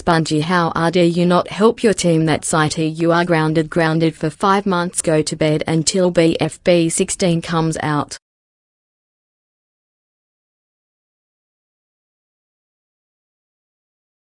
Bungie, how dare you not help your team? That's it, you are grounded for 5 months. Go to bed until BFB 16 comes out.